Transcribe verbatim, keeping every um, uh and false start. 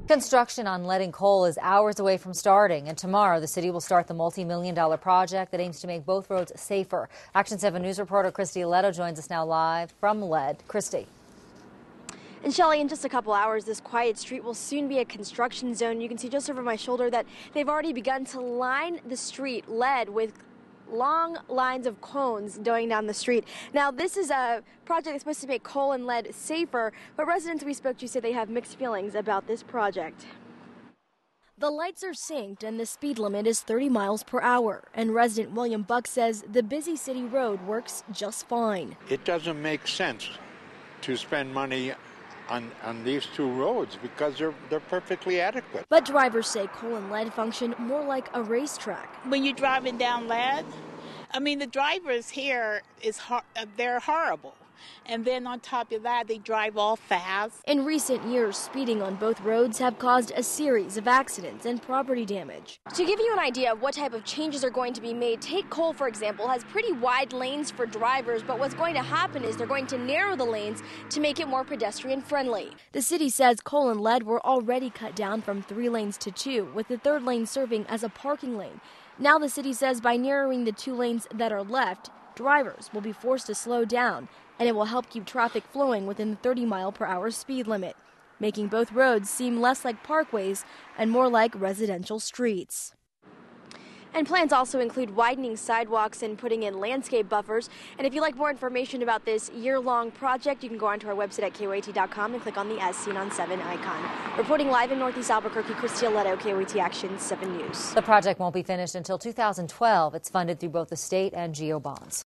Construction on lead and coal is hours away from starting, and tomorrow the city will start the multi-million dollar project that aims to make both roads safer. Action seven News reporter Christy Aletto joins us now live from Lead. Christy. And Shelley, in just a couple hours, this quiet street will soon be a construction zone. You can see just over my shoulder that they've already begun to line the street lead with long lines of cones going down the street. Now, this is a project that's supposed to make coal and lead safer, but residents we spoke to say they have mixed feelings about this project. The lights are synced and the speed limit is thirty miles per hour. And resident William Buck says the busy city road works just fine. It doesn't make sense to spend money On, on these two roads because they're they're perfectly adequate. But drivers say coal and lead function more like a racetrack. When you're driving down lead, I mean, the drivers here is hor- they're horrible. And then on top of that, they drive all fast. In recent years, speeding on both roads have caused a series of accidents and property damage. To give you an idea of what type of changes are going to be made, Take Coal, for example, has pretty wide lanes for drivers, but what's going to happen is they're going to narrow the lanes to make it more pedestrian friendly. The city says coal and lead were already cut down from three lanes to two, with the third lane serving as a parking lane. Now the city says by narrowing the two lanes that are left, drivers will be forced to slow down, and it will help keep traffic flowing within the thirty mile per hour speed limit, making both roads seem less like parkways and more like residential streets. And plans also include widening sidewalks and putting in landscape buffers. And if you'd like more information about this year-long project, you can go onto our website at K O A T dot com and click on the As Seen on seven icon. Reporting live in Northeast Albuquerque, Christy Aletto, K O A T Action seven News. The project won't be finished until two thousand twelve. It's funded through both the state and G O bonds.